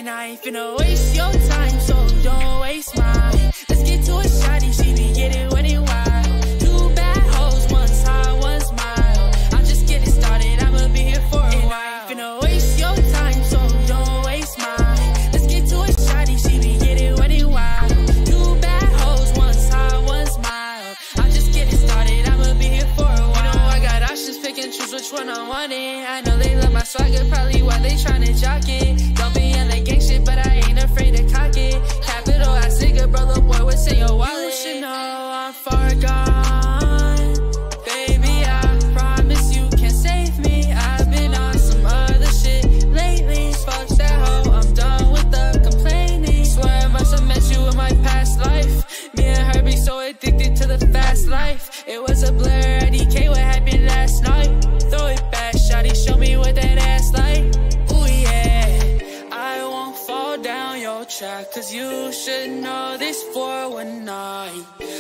And I ain't finna waste your time, so don't waste mine. Let's get to it, shawty, she be getting wet and wild. Two bad hoes, one's high, one's mild. I'm just getting started, I'ma be here for a while. And I ain't finna waste your time, so don't waste mine. Let's get to it, shawty, she be getting wet and wild. Two bad hoes, one's high, one's mild. I'm just getting started, I'ma be here for a while. You know I got options, pick and choose which one I want it. I know they love my swagger, probably why they tryna jock it. Don't be on the gang shit, but I ain't afraid to cock it. Capital, I nigga, brother, boy, what's in your wallet? You should know I'm far gone. Baby, I promise you can save me. I've been on some other shit lately. Fuck that hoe, I'm done with the complaining. Swear I must have met you in my past life. Me and her be so addicted to the fast life. It was a blur at DK, what happened last night? Throw it back, shawty, show me what that ass like. Ooh yeah, I won't fall down your track, cause you should know this for one night.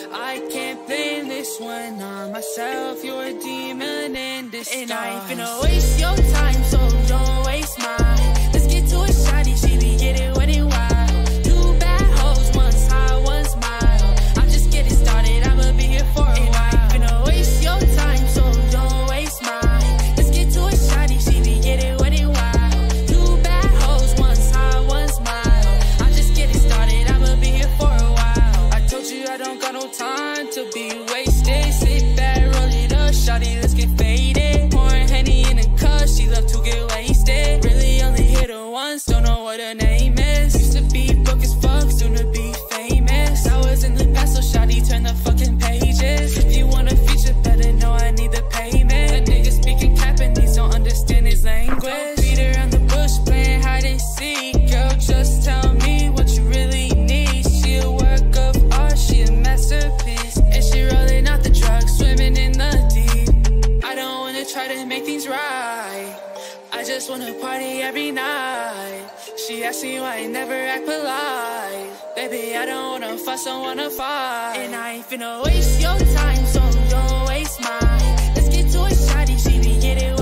I can't blame this one on myself, you're a demon in disguise. And I ain't finna waste your time, so don't waste mine. Let's get to it, shawty, she be getting wet and wild. Two bad hoes, one's high, one's mild. I'm just getting started, I'ma be here for a while. And I ain't finna waste your time, so don't waste mine. Let's get to it, shawty, she be getting wet and wild. Two bad hoes, one's high, one's mild. I'm just getting started, I'ma be here for a while. I told you I don't got no time to be wasted. Sit back, roll it up, shawty, let's get faded. Pouring Henny in a cup, she love to get wasted. Really only hit her once, don't know what her name is. Used to be broke as fuck, soon to be famous. I was in the past, so shawty, turn the fucking pages. If you want a feature, better know I need the payment. A nigga speaking Japanese, don't understand his language. Don't beat around the bush, playing hide and seek. Girl, just tell me what you really need. She a work of art, she a masterpiece. And she rolling out the drugs, swimming in the deep. I don't wanna try to make things right, I just wanna party every night. She asked me why I never act polite. Baby, I don't wanna fuss, I wanna fight. And I ain't finna waste your time, so don't waste mine. Let's get to it, shawty, she be getting